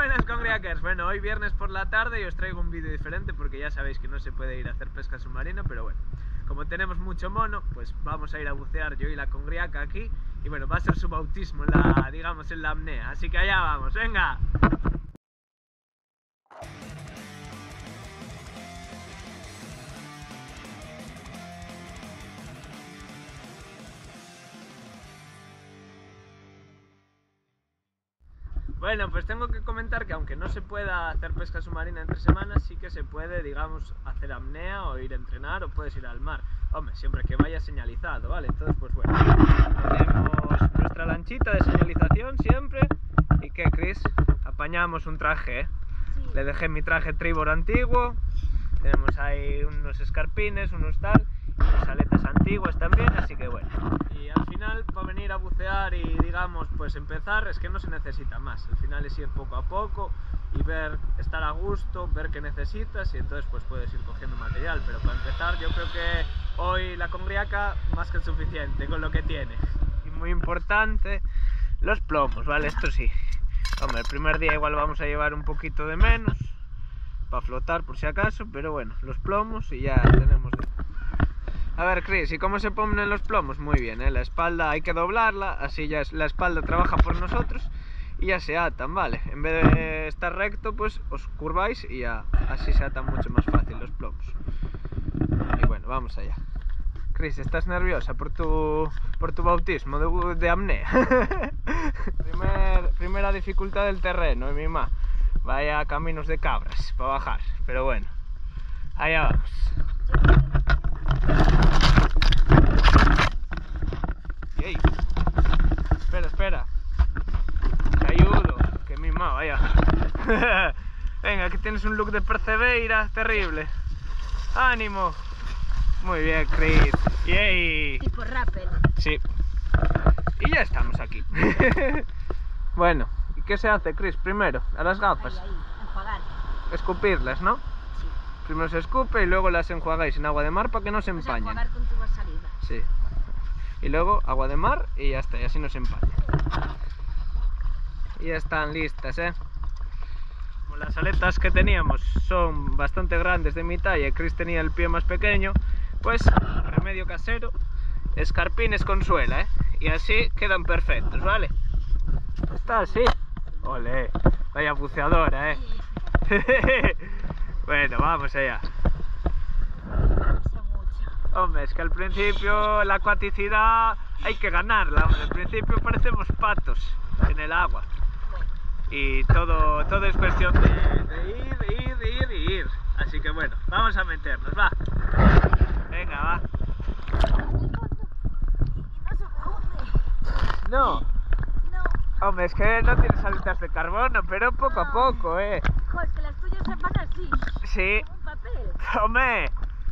buenas, congriackers. Bueno, hoy viernes por la tarde y os traigo un vídeo diferente porque ya sabéis que no se puede ir a hacer pesca submarina, pero bueno, como tenemos mucho mono, pues vamos a ir a bucear yo y la congriaca aquí y bueno, va a ser su bautismo en la, digamos, en la apnea, así que allá vamos, venga. Bueno, pues tengo que comentar que aunque no se pueda hacer pesca submarina entre semanas, sí que se puede, digamos, hacer apnea o ir a entrenar o puedes ir al mar. Hombre, siempre que vaya señalizado, ¿vale? Entonces, pues bueno, tenemos nuestra lanchita de señalización siempre. ¿Y qué, Chris? Apañamos un traje, ¿eh? Sí. Le dejé mi traje tribor antiguo. Tenemos ahí unos escarpines, unos tal, unas aletas antiguas también, así que bueno. Y al final, para venir a bucear y, digamos, pues empezar, es que no se necesita más. Al final es ir poco a poco y ver, estar a gusto, ver qué necesitas y entonces pues puedes ir cogiendo material. Pero para empezar, yo creo que hoy la congriaca más que suficiente con lo que tiene. Y muy importante, los plomos, ¿vale? Esto sí. Hombre, el primer día igual vamos a llevar un poquito de menos para flotar por si acaso, pero bueno, los plomos y ya tenemos. A ver, Chris, ¿y cómo se ponen los plomos? Muy bien, ¿eh? La espalda hay que doblarla, así ya la espalda trabaja por nosotros y ya se atan, ¿vale? En vez de estar recto, pues os curváis y ya así se atan mucho más fácil los plomos. Y bueno, vamos allá. Chris, ¿estás nerviosa por tu bautismo de apnea? Primera dificultad del terreno, mi mamá. Vaya caminos de cabras para bajar, pero bueno, allá vamos. Ey, espera, te ayudo, que mi mamá, vaya. Venga, que tienes un look de Percebeira terrible. ¡Ánimo! Muy bien, Chris. ¡Yay! Tipo rappel. Sí. Y ya estamos aquí. Bueno, ¿y qué se hace, Chris? Primero, a las gafas. Ahí, enjuagar. Escupirlas, ¿no? Sí. Primero se escupe y luego las enjuagáis en agua de mar para que no se empañen. Enjuagar con tu salida. Sí. Y luego agua de mar y ya está, y así no se empañan. Y ya están listas, ¿eh? Como las aletas que teníamos son bastante grandes de mi talla y Chris tenía el pie más pequeño, pues remedio casero, escarpines con suela, ¿eh? Y así quedan perfectos, ¿vale? ¿Está así? Ole, vaya buceadora, ¿eh? Bueno, vamos allá. Hombre, es que al principio la acuaticidad hay que ganarla, hombre. Al principio parecemos patos en el agua. Y todo es cuestión de ir. Así que bueno, vamos a meternos, va. Venga, va. No. Hombre, es que no tienes aletas de carbono, pero poco a poco, ¿eh? Joder, es que las tuyas se van así. Sí. Como un papel. Hombre.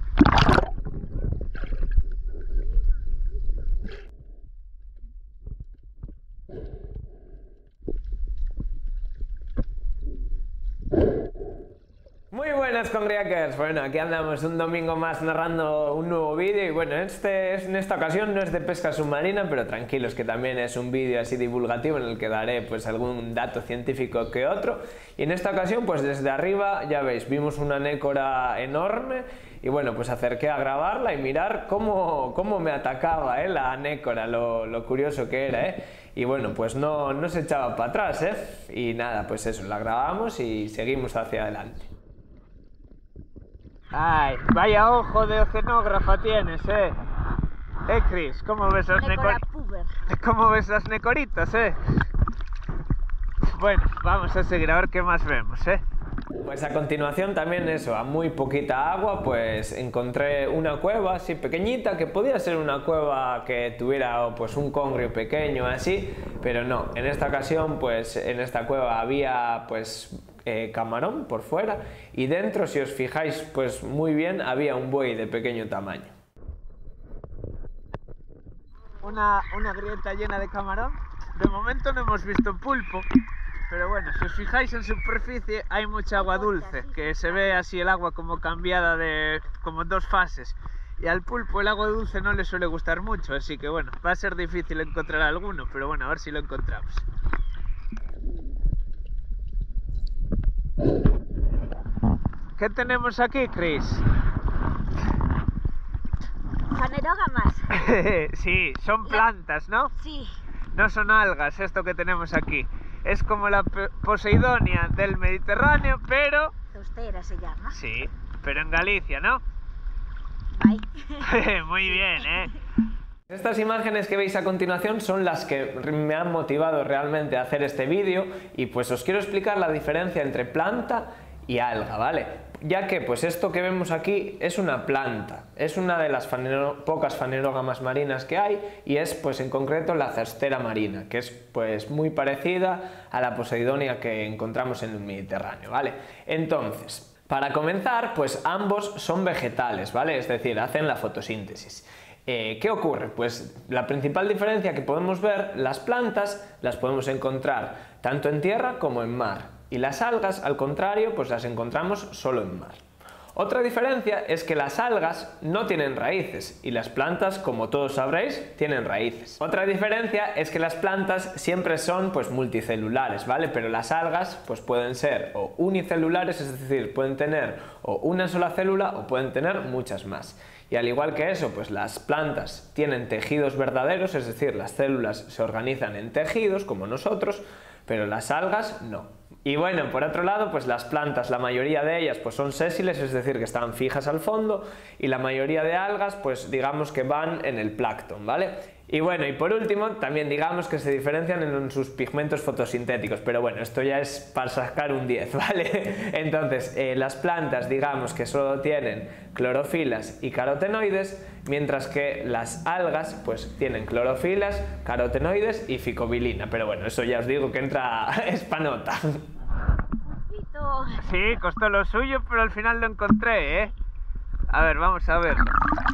Muy buenas, congriackers. Bueno, aquí andamos un domingo más narrando un nuevo vídeo y bueno, en esta ocasión no es de pesca submarina, pero tranquilos que también es un vídeo así divulgativo en el que daré pues algún dato científico que otro. Y en esta ocasión pues desde arriba, ya veis, vimos una anécora enorme y bueno, pues acerqué a grabarla y mirar cómo me atacaba, la anécora, lo curioso que era, Y bueno, pues no se echaba para atrás, Y nada, pues eso, la grabamos y seguimos hacia adelante. Ay, vaya ojo de oceanógrafa tienes, Chris, ¿cómo ves las necoritas, Bueno, vamos a seguir a ver qué más vemos, Pues a continuación también eso, a muy poquita agua, pues encontré una cueva así pequeñita, que podía ser una cueva que tuviera pues un congrio pequeño así, pero no, en esta ocasión pues en esta cueva había pues camarón por fuera y dentro, si os fijáis pues muy bien, había un buey de pequeño tamaño. Una grieta llena de camarón. De momento no hemos visto pulpo, pero bueno, si os fijáis en superficie hay mucha agua dulce, que se ve así el agua como cambiada de como dos fases. Y al pulpo el agua dulce no le suele gustar mucho, así que bueno, va a ser difícil encontrar alguno, pero bueno, a ver si lo encontramos. ¿Qué tenemos aquí, Chris? Fanerógamas. Sí, son plantas, ¿no? Sí. No son algas esto que tenemos aquí. Es como la Poseidonia del Mediterráneo, pero... Zostera se llama. Sí, pero en Galicia, ¿no? Bye. Muy bien, ¿eh? Estas imágenes que veis a continuación son las que me han motivado realmente a hacer este vídeo y pues os quiero explicar la diferencia entre planta y alga, ¿vale? Ya que pues esto que vemos aquí es una planta, es una de las pocas fanerógamas marinas que hay y es pues en concreto la zostera marina, que es pues muy parecida a la Poseidonia que encontramos en el Mediterráneo, ¿vale? Entonces, para comenzar, pues ambos son vegetales, ¿vale? Es decir, hacen la fotosíntesis. ¿Qué ocurre? Pues la principal diferencia que podemos ver, las plantas las podemos encontrar tanto en tierra como en mar. Y las algas, al contrario, pues las encontramos solo en mar. Otra diferencia es que las algas no tienen raíces y las plantas, como todos sabréis, tienen raíces. Otra diferencia es que las plantas siempre son pues multicelulares, ¿vale? Pero las algas pues pueden ser o unicelulares, es decir, pueden tener o una sola célula o pueden tener muchas más. Y al igual que eso, pues las plantas tienen tejidos verdaderos, es decir, las células se organizan en tejidos como nosotros, pero las algas no. Y bueno, por otro lado, pues las plantas, la mayoría de ellas pues son sésiles, es decir, que están fijas al fondo, y la mayoría de algas pues digamos que van en el plancton, ¿vale? Y bueno, y por último, también digamos que se diferencian en sus pigmentos fotosintéticos, pero bueno, esto ya es para sacar un 10, ¿vale? Entonces, las plantas digamos que solo tienen clorofilas y carotenoides, mientras que las algas pues tienen clorofilas, carotenoides y ficobilina, pero bueno, eso ya os digo que entra espanota. Sí, costó lo suyo, pero al final lo encontré, ¿eh? A ver, vamos a ver.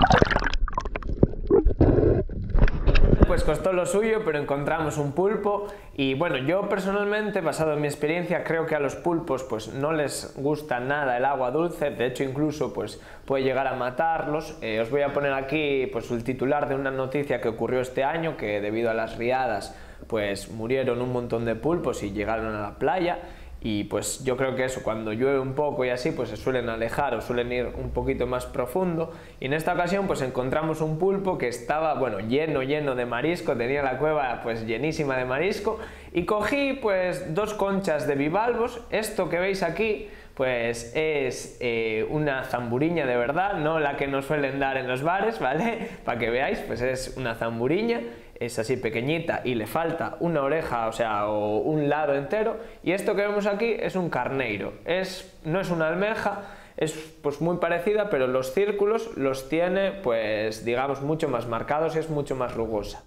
Pues costó lo suyo, pero encontramos un pulpo y bueno, yo personalmente, basado en mi experiencia, creo que a los pulpos pues no les gusta nada el agua dulce, de hecho incluso pues puede llegar a matarlos. Os voy a poner aquí pues el titular de una noticia que ocurrió este año, que debido a las riadas pues murieron un montón de pulpos y llegaron a la playa. Y pues yo creo que eso, cuando llueve un poco y así, pues se suelen alejar o suelen ir un poquito más profundo. Y en esta ocasión pues encontramos un pulpo que estaba, bueno, lleno de marisco, tenía la cueva pues llenísima de marisco. Y cogí pues 2 conchas de bivalvos. Esto que veis aquí pues es una zamburiña de verdad, no la que nos suelen dar en los bares, ¿vale? Para que veáis, pues es una zamburiña. Es así pequeñita y le falta una oreja, o sea, o un lado entero. Y esto que vemos aquí es un carneiro. No es una almeja, es pues muy parecida, pero los círculos los tiene pues digamos mucho más marcados y es mucho más rugosa.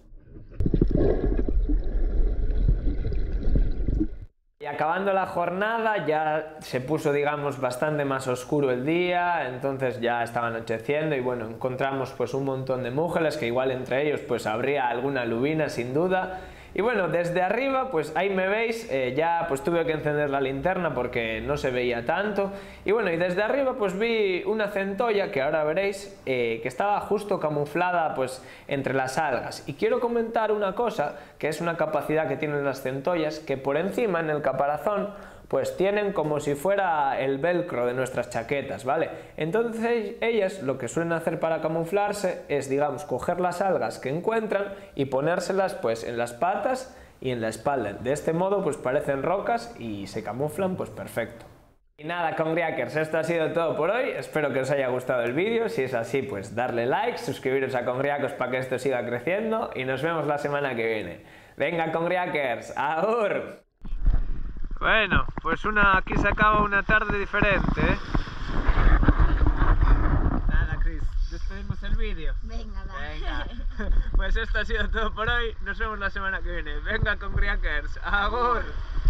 Y acabando la jornada ya se puso digamos bastante más oscuro el día, entonces ya estaba anocheciendo y bueno, encontramos pues un montón de múgeles, que igual entre ellos pues habría alguna lubina sin duda. Y bueno, desde arriba pues ahí me veis, ya pues tuve que encender la linterna porque no se veía tanto. Y bueno, y desde arriba pues vi una centolla que ahora veréis que estaba justo camuflada pues entre las algas. Y quiero comentar una cosa, que es una capacidad que tienen las centollas, que por encima en el caparazón pues tienen como si fuera el velcro de nuestras chaquetas, ¿vale? Entonces ellas lo que suelen hacer para camuflarse es, digamos, coger las algas que encuentran y ponérselas pues en las patas y en la espalda. De este modo pues parecen rocas y se camuflan pues perfecto. Y nada, Congriakers, esto ha sido todo por hoy, espero que os haya gustado el vídeo, si es así pues darle like, suscribiros a Congriacos para que esto siga creciendo y nos vemos la semana que viene. Venga, Congriakers, ¡aur! Bueno, pues aquí se acaba una tarde diferente, ¿eh? Nada, Chris, despedimos el vídeo. Venga, Venga. Pues esto ha sido todo por hoy, nos vemos la semana que viene. Venga, Congriakers, ¡agur!